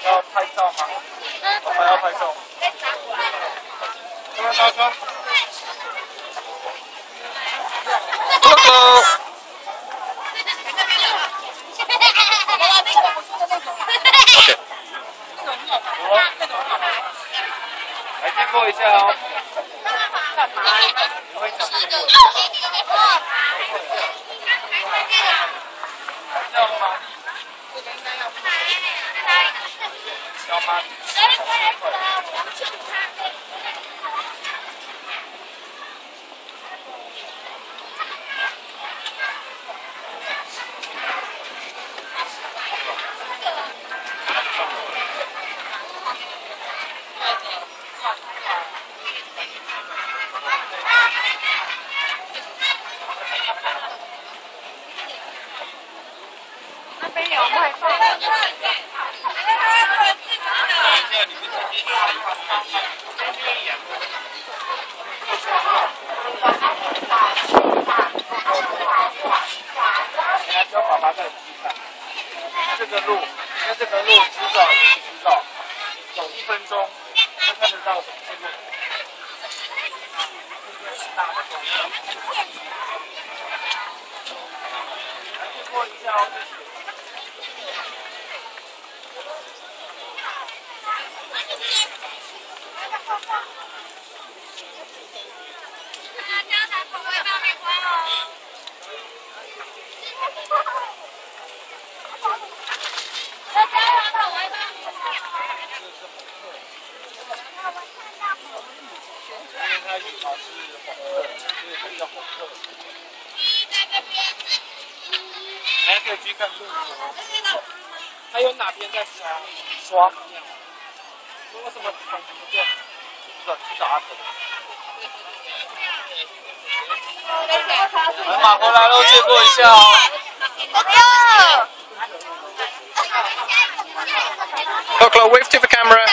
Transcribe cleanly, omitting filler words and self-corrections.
要拍照吗？我们要拍照。这边大哥。Hello。OK。来经过一下哦。你会讲英文？叫玛丽。这个应该要付钱。叫玛丽。 那边有卖饭。 现在叫爸爸带你去看这个路，你看这个路直走，直走，走1分钟就看得到什么是路。这边是大的公园。来经过一下哦，谢谢。因为它羽毛是红色，所以它叫红色。还可以去看路球，还有哪边在刷鸟？为什么桶不见？去找阿腾。来马回来喽，借过一下哦。 Kokla, wave to the camera.